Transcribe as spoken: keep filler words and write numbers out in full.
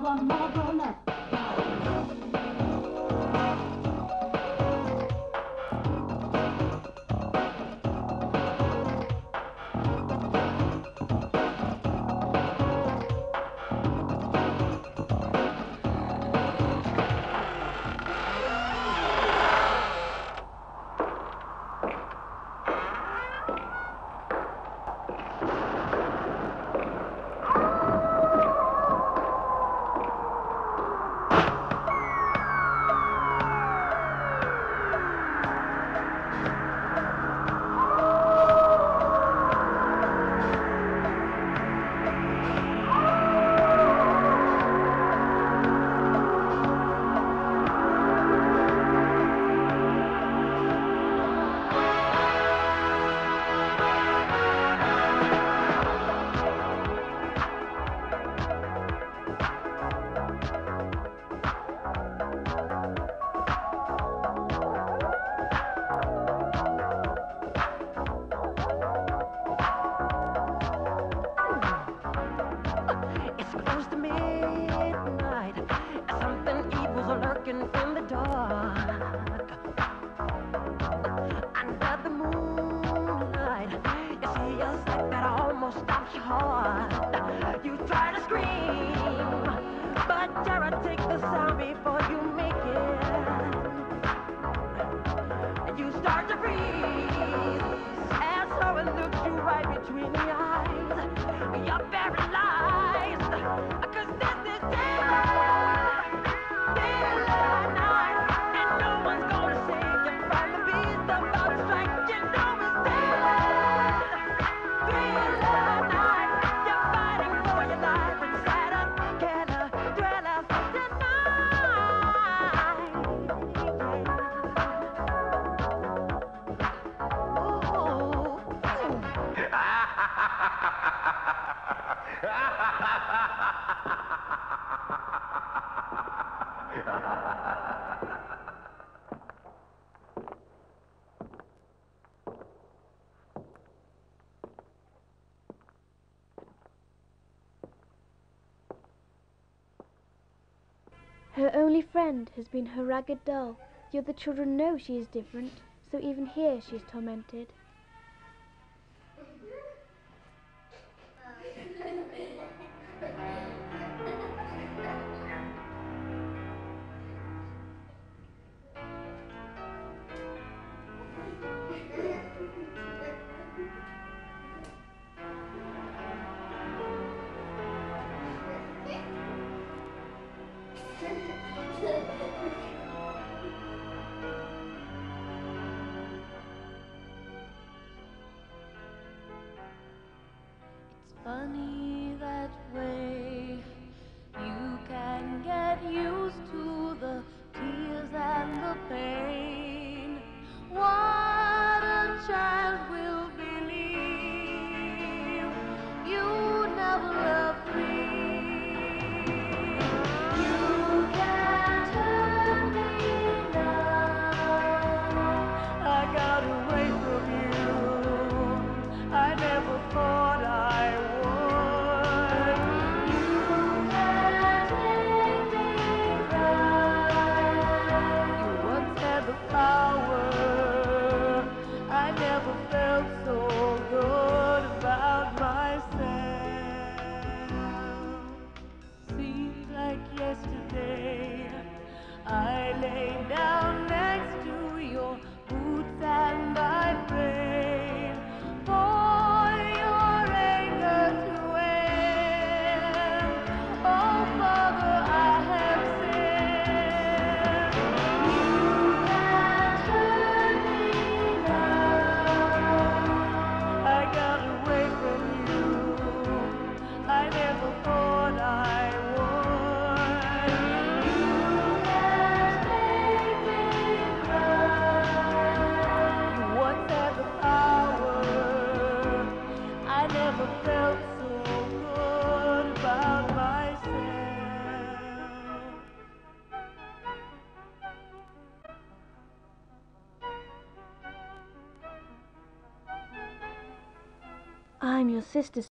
Her only friend has been her ragged doll. The other children know she is different, so even here she is tormented. Funny that way, you can get used to the tears and the pain. What a child will believe you never loved me. You can't hurt me now. I got away from you. I never thought I would. You can't make me right. You once had the power. I never felt so good about myself. Seems like yesterday I lay down next to your boots and I prayed for your anger to end. Oh, Father, I have sinned. You can't hurt me now. I got away from you. I never thought I would. You can't make me cry. You once had the power. I never felt so good about myself. I'm your sister,